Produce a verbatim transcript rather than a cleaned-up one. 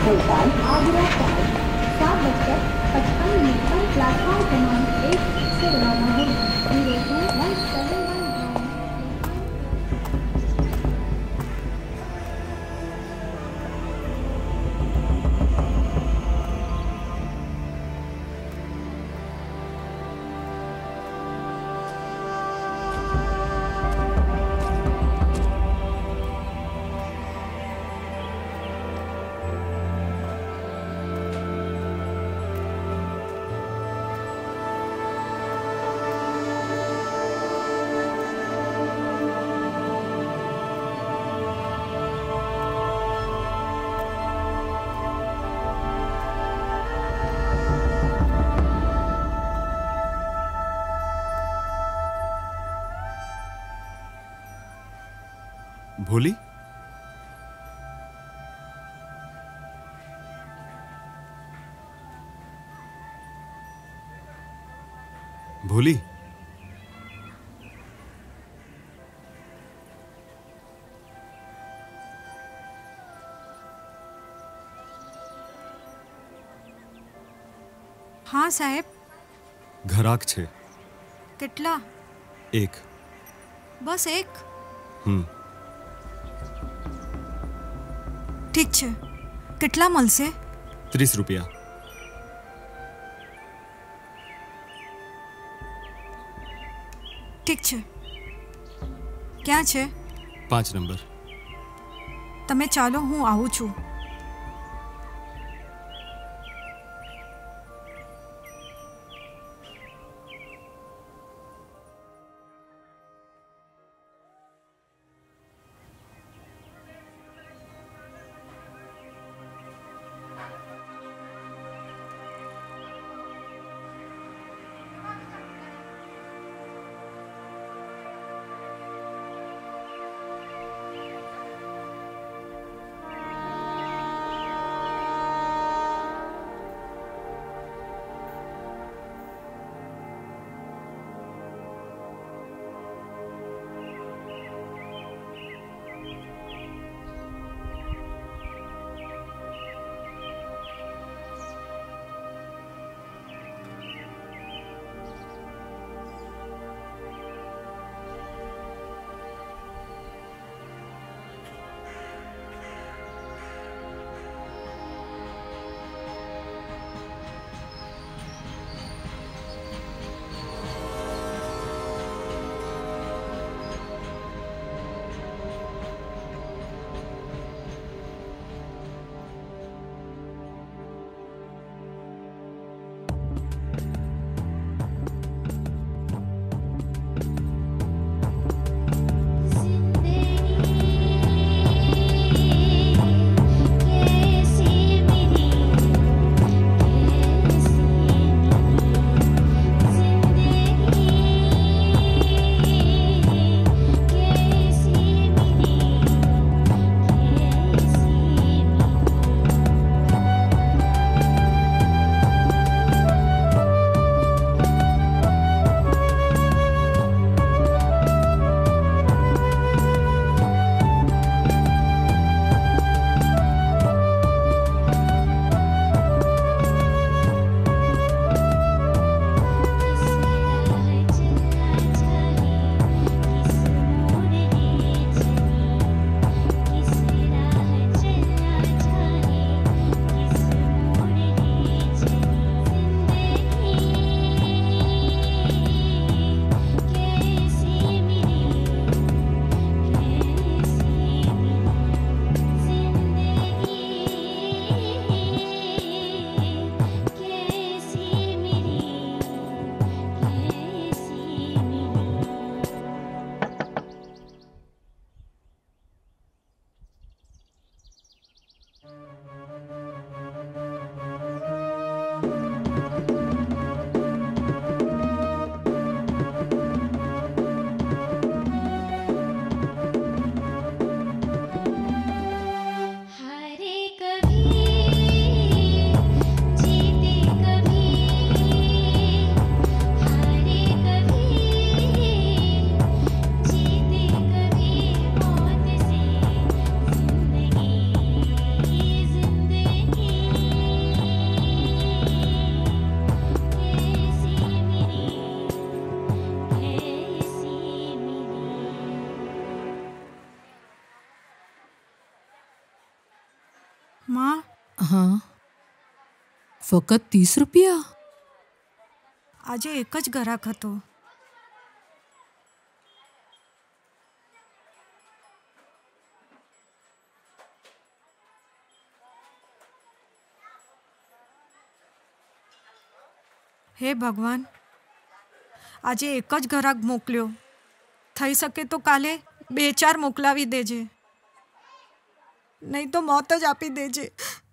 Bhopal Agra time सात बजकर पचपन मिनट पर प्लेटफॉर्म क्रमांक एक से रवाना होगी। Zero two one seven one भोली, भोली, हाँ साहेब। घराक छे। કેટલા? एक। બસ એક? हम्म। ઠીક છે, કેટલા મળશે? ત્રીસ रुपया। ઠીક છે, ક્યાં છે? पांच नंबर। તમે ચાલો, હું આવું છું। હા, ફક્ત ત્રીસ રૂપિયા? આજે એક જ ગ્રાહક હતો. હે ભગવાન, આજે એક જ ગ્રાહક મોકલ્યો. થઈ શકે તો કાલે બે ચાર મોકલાવી દેજે, નહીં તો મોત જ આપી દેજે.